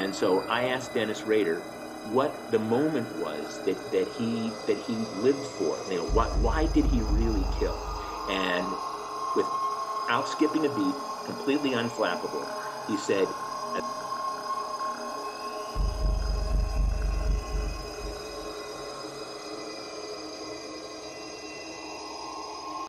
And so I asked Dennis Rader what the moment was that he lived for. You know, why did he really kill? And without skipping a beat, completely unflappable, he said,